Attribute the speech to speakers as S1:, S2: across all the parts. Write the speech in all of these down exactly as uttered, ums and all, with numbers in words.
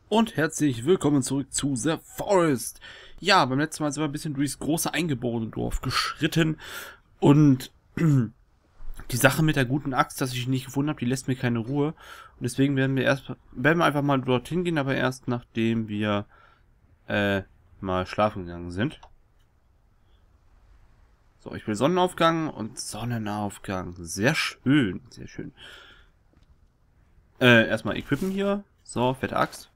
S1: Und herzlich willkommen zurück zu The Forest. Ja, beim letzten Mal sind wir ein bisschen durchs große Eingeborenendorf geschritten. Und die Sache mit der guten Axt, dass ich die nicht gefunden habe, die lässt mir keine Ruhe. Und deswegen werden wir erst werden wir einfach mal dorthin gehen, aber erst nachdem wir äh, mal schlafen gegangen sind. So, ich will Sonnenaufgang und Sonnenaufgang. Sehr schön, sehr schön. Äh, erstmal equippen hier. So, fette Axt.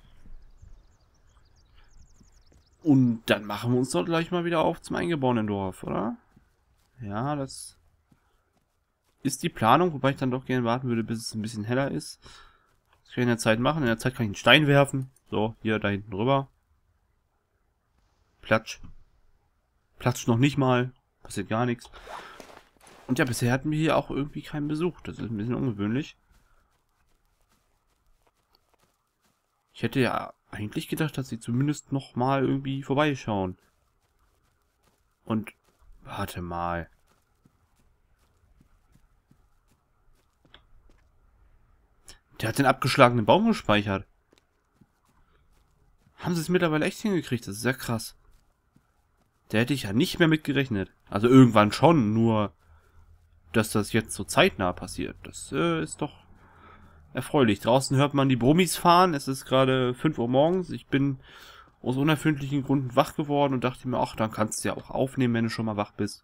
S1: Und dann machen wir uns doch gleich mal wieder auf zum eingeborenen Dorf, oder? Ja, das ist die Planung, wobei ich dann doch gerne warten würde, bis es ein bisschen heller ist. Das kann ich in der Zeit machen. In der Zeit kann ich einen Stein werfen. So, hier, da hinten rüber. Platsch. Platsch noch nicht mal. Passiert gar nichts. Und ja, bisher hatten wir hier auch irgendwie keinen Besuch. Das ist ein bisschen ungewöhnlich. Ich hätte ja eigentlich gedacht, dass sie zumindest noch mal irgendwie vorbeischauen. Und warte mal. Der hat den abgeschlagenen Baum gespeichert. Haben sie es mittlerweile echt hingekriegt? Das ist sehr krass. Da hätte ich ja nicht mehr mit gerechnet. Also irgendwann schon, nur dass das jetzt so zeitnah passiert. Das äh, ist doch erfreulich. Draußen hört man die Brummis fahren. Es ist gerade fünf Uhr morgens. Ich bin aus unerfindlichen Gründen wach geworden und dachte mir, ach, dann kannst du ja auch aufnehmen, wenn du schon mal wach bist.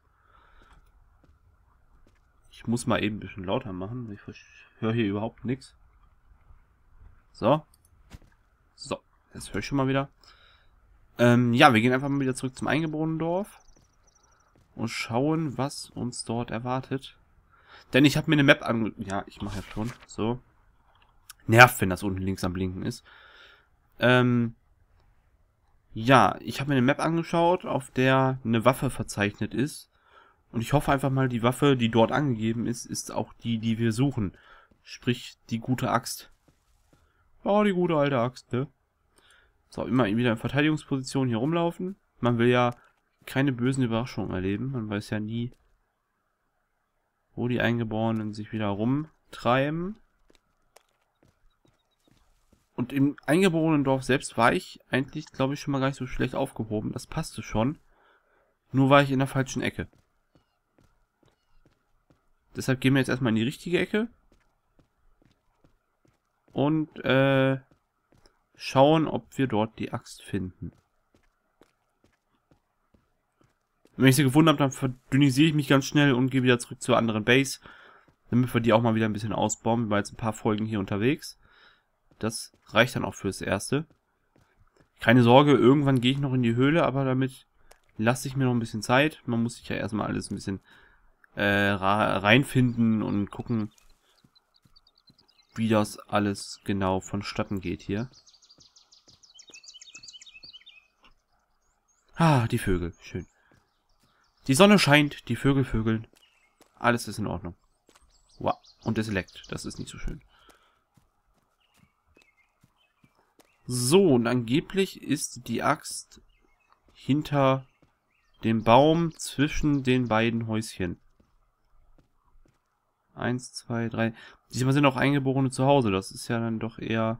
S1: Ich muss mal eben ein bisschen lauter machen. Ich höre hier überhaupt nichts. So. So. Jetzt höre ich schon mal wieder. Ähm, ja, wir gehen einfach mal wieder zurück zum eingeborenen Dorf. Und schauen, was uns dort erwartet. Denn ich habe mir eine Map ange... Ja, ich mache ja schon. So. Nervt, wenn das unten links am Blinken ist. Ähm... Ja, ich habe mir eine Map angeschaut, auf der eine Waffe verzeichnet ist. Und ich hoffe einfach mal, die Waffe, die dort angegeben ist, ist auch die, die wir suchen. Sprich, die gute Axt. Oh, die gute alte Axt, ne? So, immer wieder in Verteidigungsposition hier rumlaufen. Man will ja keine bösen Überraschungen erleben. Man weiß ja nie, wo die Eingeborenen sich wieder rumtreiben. Und im eingeborenen Dorf selbst war ich eigentlich, glaube ich, schon mal gar nicht so schlecht aufgehoben. Das passte schon. Nur war ich in der falschen Ecke. Deshalb gehen wir jetzt erstmal in die richtige Ecke. Und äh, schauen, ob wir dort die Axt finden. Wenn ich sie gefunden habe, dann verdünnisiere ich mich ganz schnell und gehe wieder zurück zur anderen Base. Damit wir die auch mal wieder ein bisschen ausbauen. Wir waren jetzt ein paar Folgen hier unterwegs. Das reicht dann auch fürs Erste. Keine Sorge, irgendwann gehe ich noch in die Höhle, aber damit lasse ich mir noch ein bisschen Zeit. Man muss sich ja erstmal alles ein bisschen äh, reinfinden und gucken, wie das alles genau vonstatten geht hier. Ah, die Vögel. Schön. Die Sonne scheint, die Vögel vögeln. Alles ist in Ordnung. Wow. Und es leckt. Das ist nicht so schön. So, und angeblich ist die Axt hinter dem Baum zwischen den beiden Häuschen. Eins, zwei, drei. Diesmal sind auch Eingeborene zu Hause. Das ist ja dann doch eher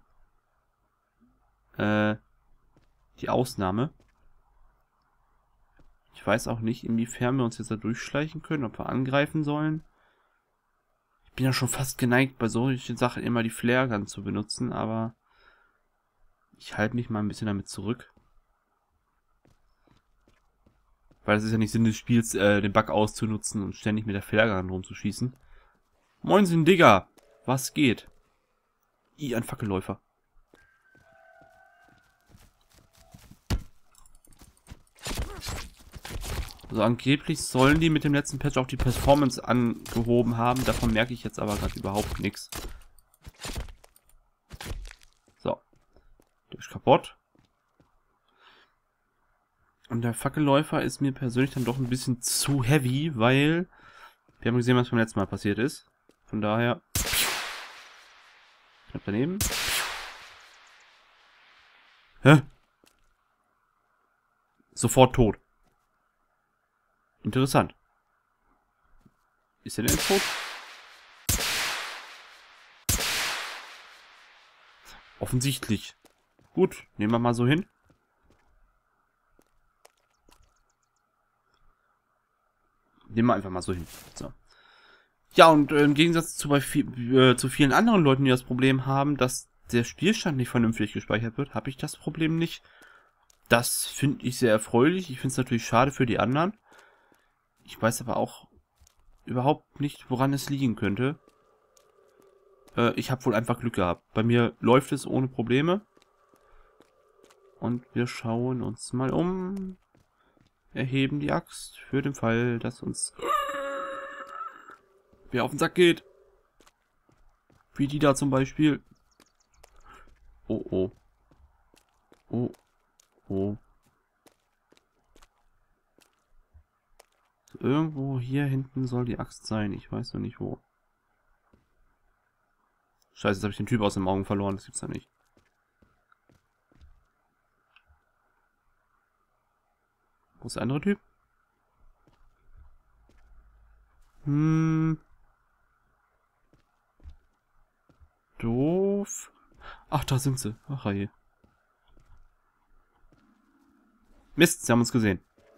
S1: äh, die Ausnahme. Ich weiß auch nicht, inwiefern wir uns jetzt da durchschleichen können, ob wir angreifen sollen. Ich bin ja schon fast geneigt, bei solchen Sachen immer die Flare-Gun zu benutzen, aber ich halte mich mal ein bisschen damit zurück. Weil es ist ja nicht Sinn des Spiels, äh, den Bug auszunutzen und ständig mit der Flare-Gun rumzuschießen. Moinsen, Digga! Was geht? I, ein Fackelläufer. Also angeblich sollen die mit dem letzten Patch auch die Performance angehoben haben. Davon merke ich jetzt aber gerade überhaupt nichts. So. Der ist kaputt. Und der Fackelläufer ist mir persönlich dann doch ein bisschen zu heavy, weil wir haben gesehen, was beim letzten Mal passiert ist. Von daher... Knapp daneben. Hä? Sofort tot. Interessant. Ist er denn tot? Offensichtlich. Gut, nehmen wir mal so hin. Nehmen wir einfach mal so hin. So. Ja, und äh, im Gegensatz zu, bei viel, äh, zu vielen anderen Leuten, die das Problem haben, dass der Spielstand nicht vernünftig gespeichert wird, habe ich das Problem nicht. Das finde ich sehr erfreulich. Ich finde es natürlich schade für die anderen. Ich weiß aber auch überhaupt nicht, woran es liegen könnte. Äh, ich habe wohl einfach Glück gehabt. Bei mir läuft es ohne Probleme. Und wir schauen uns mal um. Erheben die Axt für den Fall, dass uns wer auf den Sack geht. Wie die da zum Beispiel. Oh, oh. Oh, oh. So, irgendwo hier hinten soll die Axt sein. Ich weiß noch nicht wo. Scheiße, jetzt habe ich den Typ aus den Augen verloren. Das gibt's ja nicht. Wo ist der andere Typ? Hm. Doof. Ach, da sind sie. Ach, je. Mist, sie haben uns gesehen.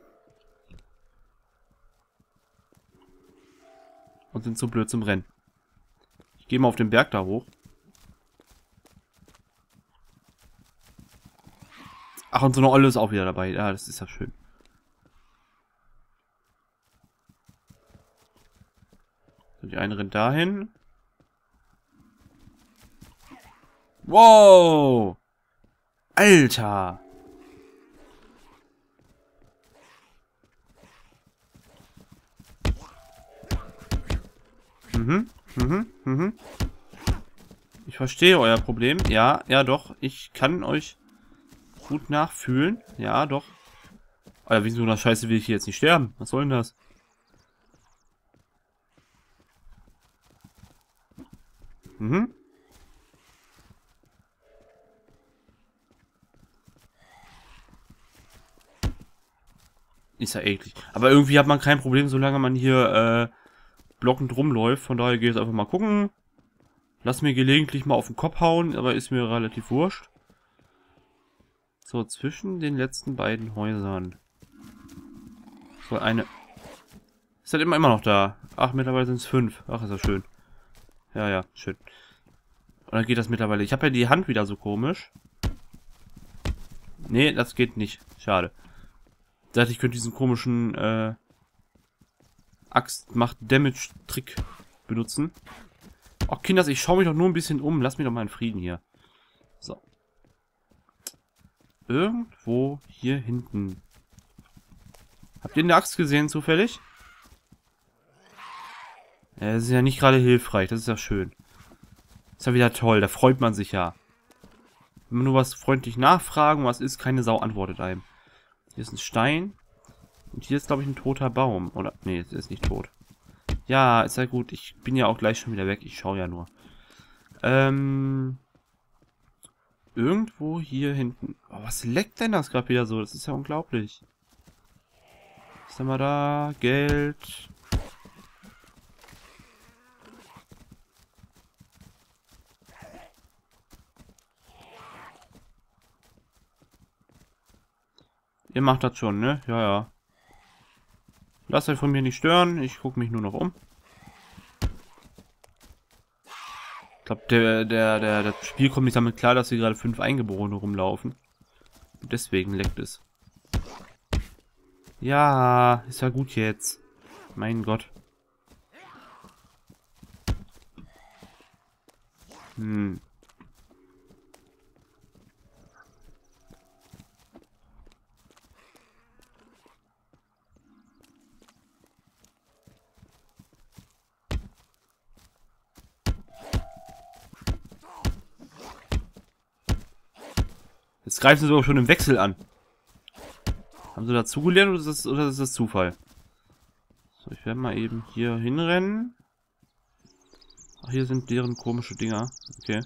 S1: Und sind zu blöd zum Rennen. Ich gehe mal auf den Berg da hoch. Ach, und so eine Olle ist auch wieder dabei. Ja, das ist ja schön. So, die eine rennt dahin. Wow! Alter! Mhm, mhm, mhm. Ich verstehe euer Problem. Ja, ja doch. Ich kann euch gut nachfühlen. Ja, doch. Alter, wegen so einer Scheiße will ich hier jetzt nicht sterben. Was soll denn das? Mhm. Ist ja eklig. Aber irgendwie hat man kein Problem, solange man hier äh, blockend rumläuft. Von daher gehe ich einfach mal gucken. Lass mir gelegentlich mal auf den Kopf hauen, aber ist mir relativ wurscht. So, zwischen den letzten beiden Häusern. So, eine... Ist halt immer, immer noch da. Ach, mittlerweile sind es fünf. Ach, ist ja schön. Ja, ja, schön. Und dann geht das mittlerweile. Ich habe ja die Hand wieder so komisch. Nee, das geht nicht. Schade. Ich dachte, ich könnte diesen komischen äh, Axt-Macht-Damage-Trick benutzen. Ach, Kinders, ich schaue mich doch nur ein bisschen um. Lass mich doch mal in Frieden hier. So. Irgendwo hier hinten. Habt ihr eine Axt gesehen, zufällig? Ja, das ist ja nicht gerade hilfreich. Das ist ja schön. Ist ja wieder toll. Da freut man sich ja. Wenn man nur was freundlich nachfragen, was ist, keine Sau antwortet einem. Hier ist ein Stein. Und hier ist, glaube ich, ein toter Baum. Oder, nee, der ist nicht tot. Ja, ist ja gut. Ich bin ja auch gleich schon wieder weg. Ich schaue ja nur. Ähm... Irgendwo hier hinten. Oh, was leckt denn das gerade wieder so? Das ist ja unglaublich. Was haben wir da? Geld. Ihr macht das schon, ne? Ja, ja. Lasst euch von mir nicht stören. Ich gucke mich nur noch um. Ich glaube, der, der, der, das Spiel kommt nicht damit klar, dass hier gerade fünf Eingeborene rumlaufen. Und deswegen leckt es. Ja, ist ja gut jetzt. Mein Gott. Hm. Jetzt greifen sie sogar schon im Wechsel an. Haben sie dazugelernt oder ist das, oder ist das Zufall? So, ich werde mal eben hier hinrennen. Ach, hier sind deren komische Dinger. Okay.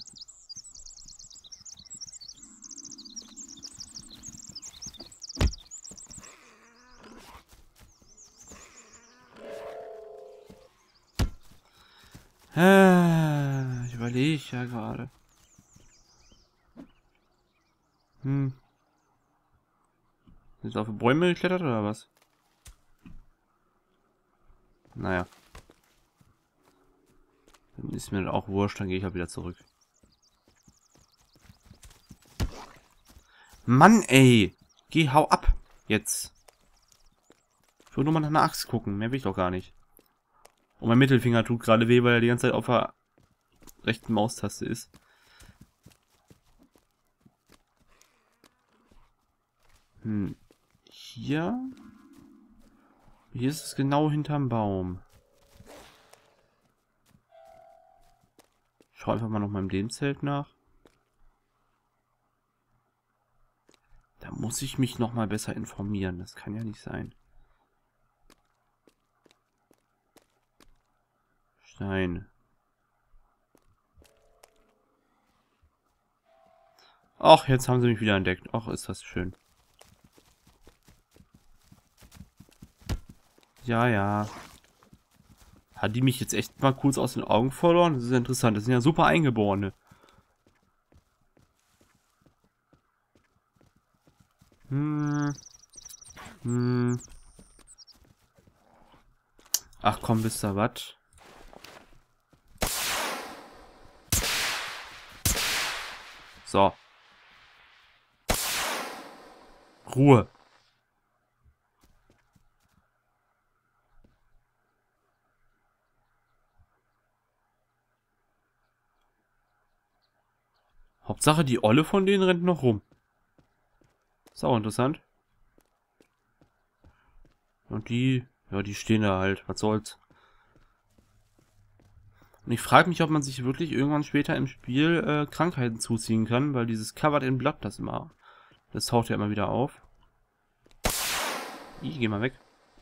S1: Äh, ich überlege ja gerade. Hm. Ist auf Bäume geklettert oder was? Naja. Dann ist mir das auch wurscht, dann gehe ich halt wieder zurück. Mann, ey! Geh, hau ab! Jetzt. Ich will nur mal nach einer Axt gucken, mehr will ich doch gar nicht. Und mein Mittelfinger tut gerade weh, weil er die ganze Zeit auf der rechten Maustaste ist. Hm. Hier? Hier ist es genau hinterm Baum. Ich schau einfach mal noch mal im Lehmzelt nach. Da muss ich mich noch mal besser informieren. Das kann ja nicht sein. Stein. Ach, jetzt haben sie mich wieder entdeckt. Ach, ist das schön. Ja, ja. Hat die mich jetzt echt mal kurz aus den Augen verloren? Das ist ja interessant. Das sind ja super Eingeborene. Hm. Hm. Ach komm, wisst ihr was? So. Ruhe. Hauptsache, die Olle von denen rennt noch rum. Ist auch interessant. Und die, ja, die stehen da halt. Was soll's. Und ich frage mich, ob man sich wirklich irgendwann später im Spiel äh, Krankheiten zuziehen kann, weil dieses Covered in Blood, das immer, das taucht ja immer wieder auf. Ich geh mal weg.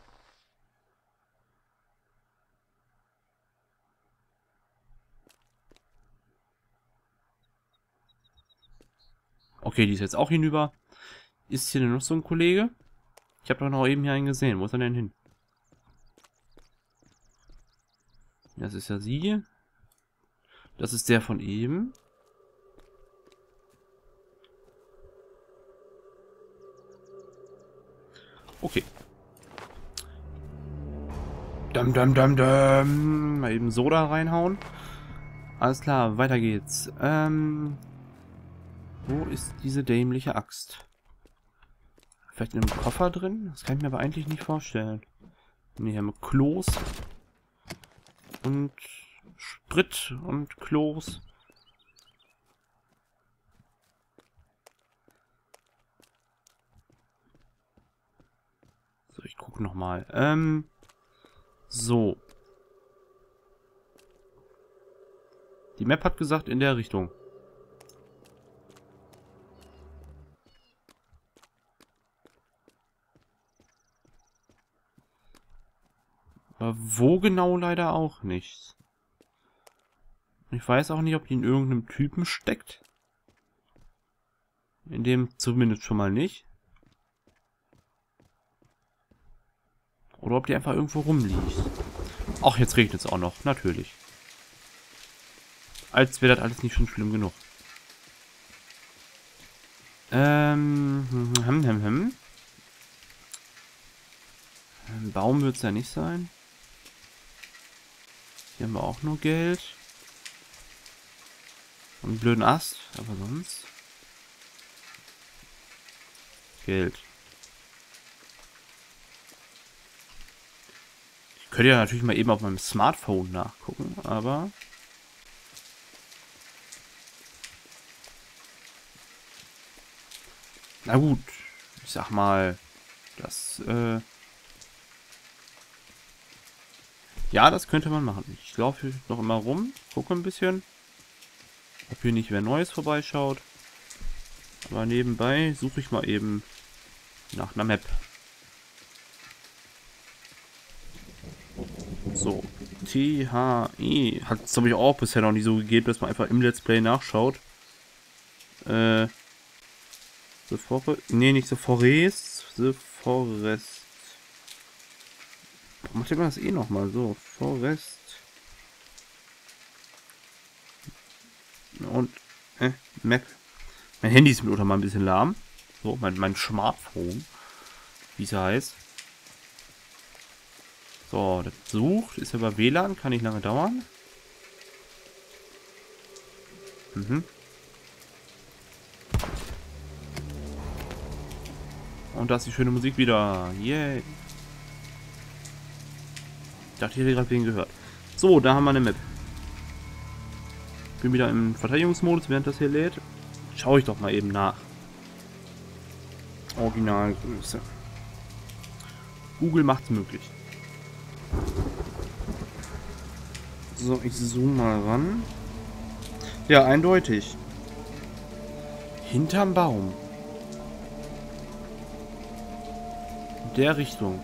S1: Okay, die ist jetzt auch hinüber. Ist hier denn noch so ein Kollege? Ich habe doch noch eben hier einen gesehen. Wo ist er denn hin? Das ist ja sie. Das ist der von eben. Okay. Dam, dam, dam, dam. Mal eben Soda reinhauen. Alles klar, weiter geht's. Ähm, wo ist diese dämliche Axt? Vielleicht in einem Koffer drin? Das kann ich mir aber eigentlich nicht vorstellen. Ne, hier haben wir Klos. Und Sprit und Klos. So, ich gucke nochmal. Ähm, so. Die Map hat gesagt, in der Richtung. Aber wo genau leider auch nicht. Ich weiß auch nicht, ob die in irgendeinem Typen steckt. In dem zumindest schon mal nicht. Oder ob die einfach irgendwo rumliegt. Ach, jetzt regnet es auch noch. Natürlich. Als wäre das alles nicht schon schlimm genug. Ähm, hm, hm, hm. Ein Baum wird es ja nicht sein. Hier haben wir auch nur Geld. Und einen blöden Ast, aber sonst. Geld. Ich könnte ja natürlich mal eben auf meinem Smartphone nachgucken, aber... Na gut, ich sag mal, das, äh... ja, das könnte man machen. Ich laufe noch immer rum, gucke ein bisschen, ob hier nicht wer Neues vorbeischaut. Aber nebenbei suche ich mal eben nach einer Map. So, T H E. Hat es, glaube ich, auch bisher noch nie so gegeben, dass man einfach im Let's Play nachschaut. Äh... The Forest. Nee, nicht The Forest. The Forest. Warum macht man das eh nochmal so? Forest. Und. Äh, Map. Mein Handy ist mitunter mal ein bisschen lahm. So, mein, mein Smartphone. Wie es heißt. So, das sucht. Ist über W L A N. Kann nicht lange dauern. Mhm. Und da ist die schöne Musik wieder. Yay. Ich dachte, ich hätte gerade wen gehört. So, da haben wir eine Map. Bin wieder im Verteidigungsmodus, während das hier lädt. Schaue ich doch mal eben nach. Originalgröße. Google macht's möglich. So, ich zoome mal ran. Ja, eindeutig. Hinterm Baum. In der Richtung.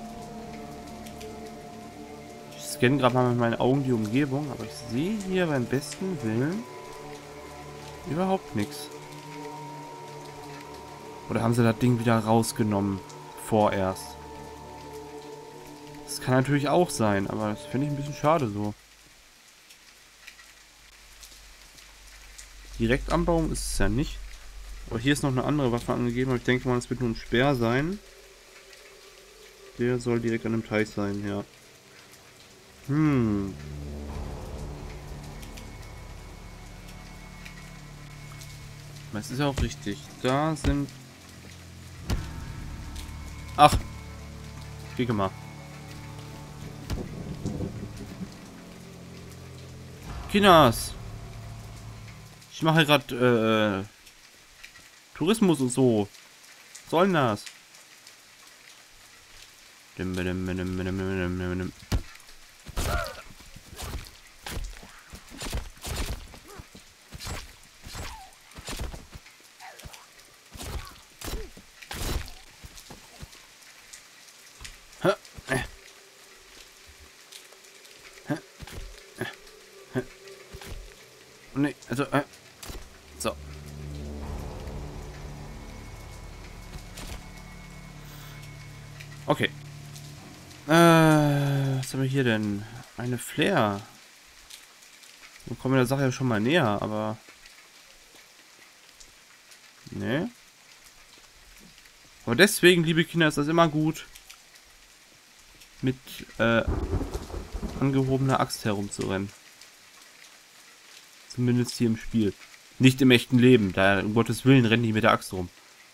S1: Ich scanne gerade mal mit meinen Augen die Umgebung, aber ich sehe hier beim besten Willen überhaupt nichts. Oder haben sie das Ding wieder rausgenommen? Vorerst. Das kann natürlich auch sein, aber das finde ich ein bisschen schade so. Direkt am Baum ist es ja nicht. Aber hier ist noch eine andere Waffe angegeben, aber ich denke mal, es wird nur ein Speer sein. Der soll direkt an dem Teich sein, ja. Hm. Das ist ja auch richtig. Da sind... Ach. Kriege mal. Kinders. Ich mache gerade äh, Tourismus und so. Was soll denn das? Dim, dim, dim, dim, dim, dim, dim. Nee, also, äh, so. Okay. Äh, was haben wir hier denn? Eine Flair. Wir kommen der Sache ja schon mal näher, aber... Nee. Aber deswegen, liebe Kinder, ist das immer gut, mit, äh, angehobener Axt herumzurennen. Zumindest hier im Spiel. Nicht im echten Leben. Da, um Gottes Willen, rennen die mit der Axt rum.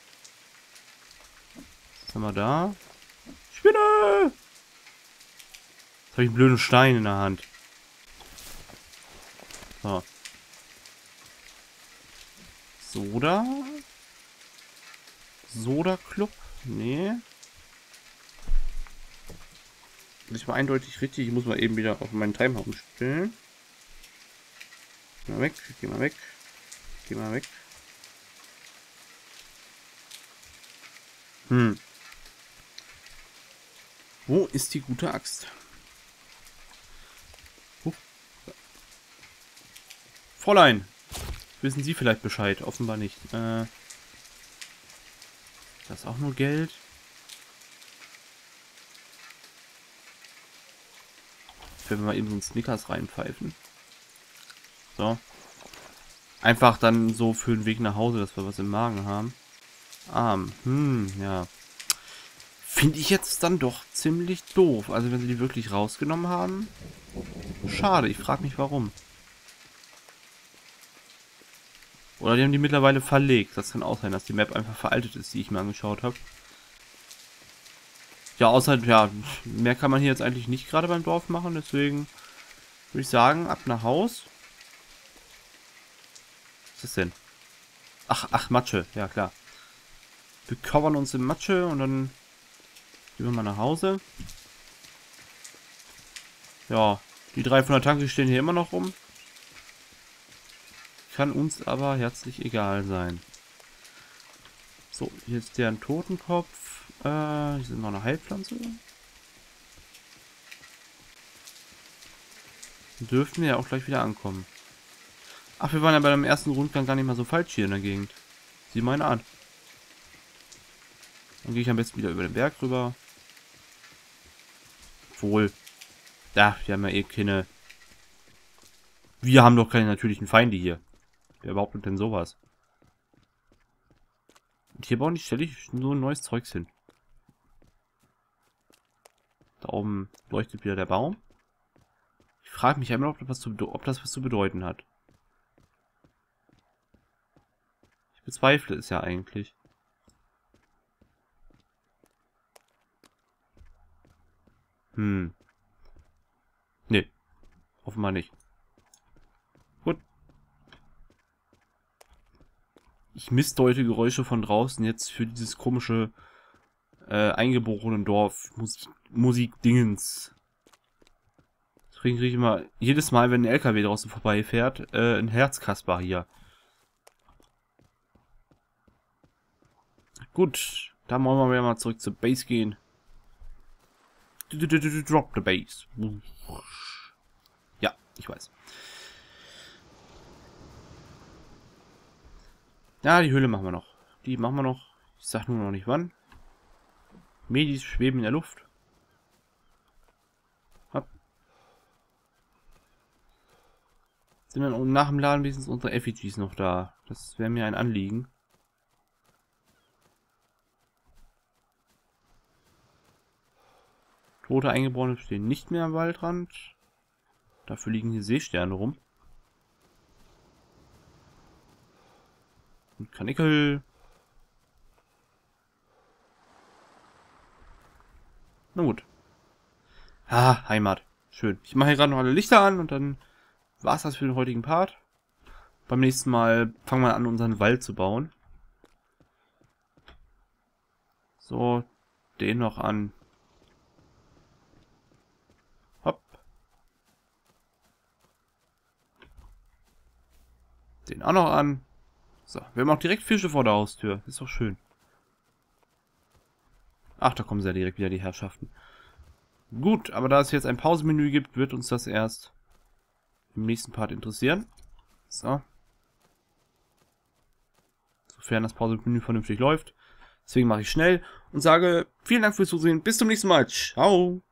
S1: Was haben wir da? Spinne! Jetzt habe ich einen blöden Stein in der Hand. So. Soda? Soda Club? Nee. Das war eindeutig richtig. Ich muss mal eben wieder auf meinen Timer umstellen. Geh mal weg, geh mal weg, geh mal weg. Hm. Wo ist die gute Axt? Huch. Fräulein, wissen Sie vielleicht Bescheid? Offenbar nicht. Äh, das ist auch nur Geld. Ich will mal eben so einen Snickers reinpfeifen. So. Einfach dann so für den Weg nach Hause, dass wir was im Magen haben. Arm. Hm, ja. Finde ich jetzt dann doch ziemlich doof. Also wenn sie die wirklich rausgenommen haben. Schade, ich frage mich warum. Oder die haben die mittlerweile verlegt. Das kann auch sein, dass die Map einfach veraltet ist, die ich mir angeschaut habe. Ja, außer, ja, mehr kann man hier jetzt eigentlich nicht gerade beim Dorf machen. Deswegen würde ich sagen, ab nach Haus. Was ist das denn? Ach, ach, Matsche. Ja, klar. Wir covern uns in Matsche und dann gehen wir mal nach Hause. Ja, die drei von der Tanke stehen hier immer noch rum. Kann uns aber herzlich egal sein. So, hier ist der ein Totenkopf. Äh, hier sind noch eine Heilpflanze. Dürften wir ja auch gleich wieder ankommen. Ach, wir waren ja bei dem ersten Rundgang gar nicht mal so falsch hier in der Gegend. Sieh meine an. Dann gehe ich am besten wieder über den Berg rüber. Wohl. Da, wir haben ja eh keine... Wir haben doch keine natürlichen Feinde hier. Wer behauptet denn sowas? Und hier bauen die ständig so ein neues Zeugs hin. Da oben leuchtet wieder der Baum. Ich frage mich einmal, ob das was zu, ob das was zu bedeuten hat. Ich bezweifle es ja eigentlich. Hm. Nee. Offenbar nicht. Gut. Ich missdeute Geräusche von draußen jetzt für dieses komische äh, eingeborenen Dorf. Musik, Musik-Dingens. Deswegen kriege ich immer jedes Mal, wenn ein L K W draußen vorbeifährt, äh, ein Herzkasper hier. Gut, dann wollen wir wieder mal zurück zur Base gehen. Drop the Base. Ja, ich weiß. Ja, die Höhle machen wir noch. Die machen wir noch. Ich sag nur noch nicht wann. Medis schweben in der Luft. Hopp. Sind dann nach dem Laden wenigstens unsere Effigies noch da? Das wäre mir ein Anliegen. Tote Eingeborene stehen nicht mehr am Waldrand. Dafür liegen hier Seesterne rum. Und Karnickel. Na gut. Ah, Heimat. Schön. Ich mache hier gerade noch alle Lichter an und dann war es das für den heutigen Part. Beim nächsten Mal fangen wir an, unseren Wald zu bauen. So, den noch an. Hopp. Den auch noch an. So, wir haben auch direkt Fische vor der Haustür. Ist doch schön. Ach, da kommen sie ja direkt wieder, die Herrschaften. Gut, aber da es jetzt ein Pausenmenü gibt, wird uns das erst im nächsten Part interessieren. So. Sofern das Pausenmenü vernünftig läuft. Deswegen mache ich schnell und sage vielen Dank fürs Zusehen. Bis zum nächsten Mal. Ciao.